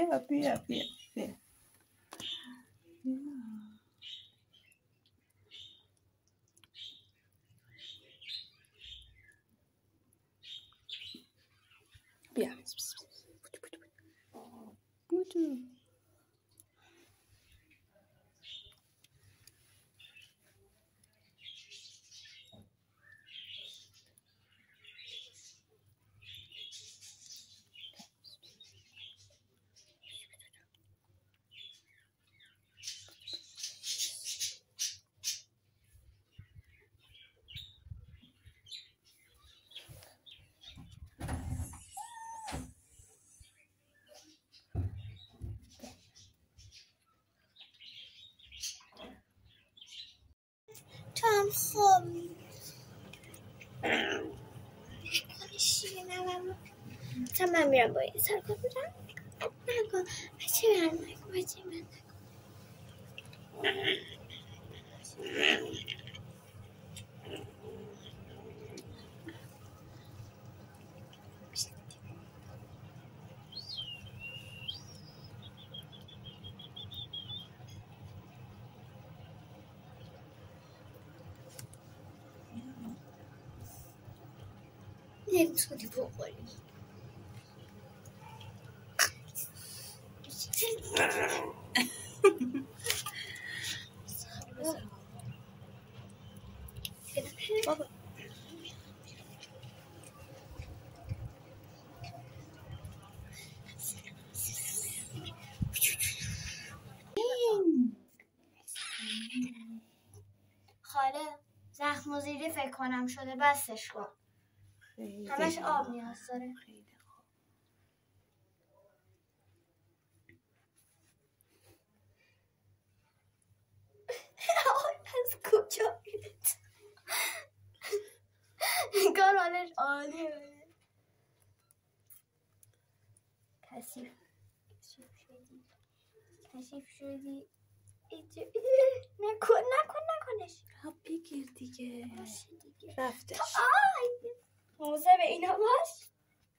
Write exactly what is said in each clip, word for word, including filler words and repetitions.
بیا بیا بیا بیا بیا بودو تو هم خوابی شیرینم تا من میرم با این سرکار بودم نکن بچه من نکن بچه من نکن نمیتونی بخوری بابا خاله زخم و زیری فکر کنم شده بستش کن همش آب نیاز داره خیلی خوب از کجا میاد نگار حالش عالیه کثیف شدی کثیف شدی نکن نکن نکنش ها بگیر دیگه باشه دیگه رفتش آی موزه به اینا باش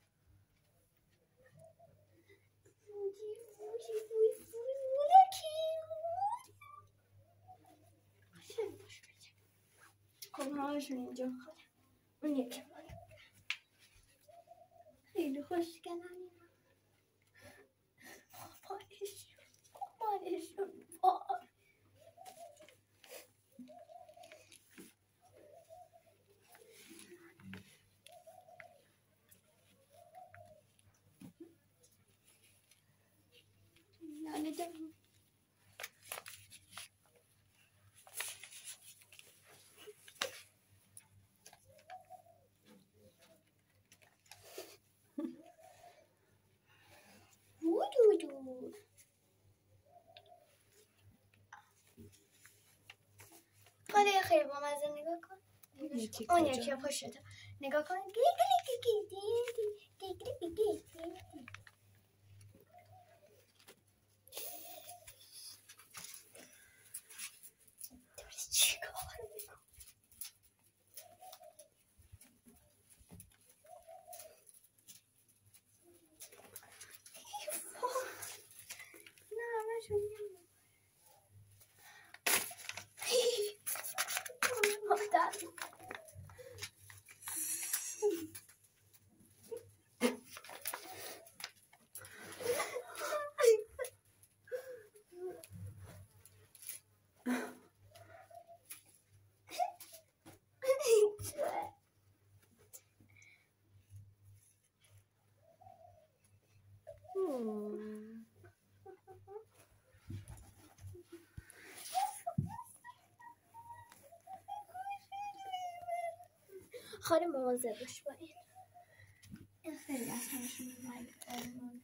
خب همشون اینجا اون یکی خیلی خوشگلن اینا مامانشون مامانشون وای نانه دارم بودودو حالا خیلی با مزه نگاه کن یکی اون کجا؟ یکی پشته نگاه کن گی گی گی گی گی گی گی گی گی چیکار میکنی نه همشون مادر خاله مواظب باش با این این خیلی از همشون مهمه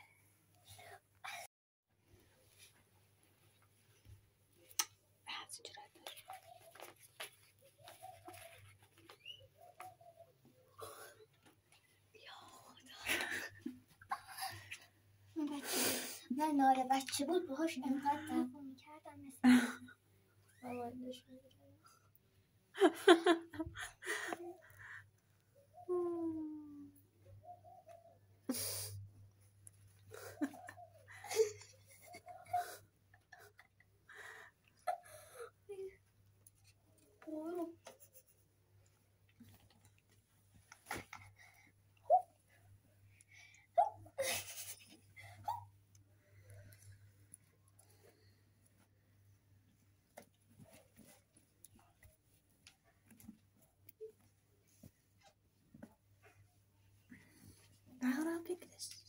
من ناره بچه بود باهاش انقدر دعوا میکردم مثل مامانش بگرست.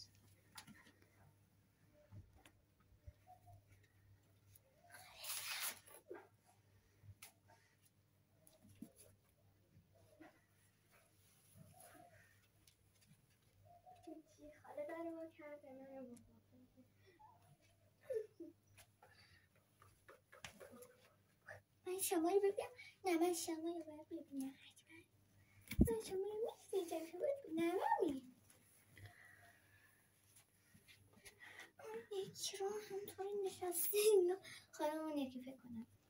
خاله داره با کرده من من شما رو ببینم. نه من شما رو باید ببینم. من شما رو میستیجم. شما رو ببینم نمی اون یکی رو همطوری نشسته. خاله اون یکی فکر کنم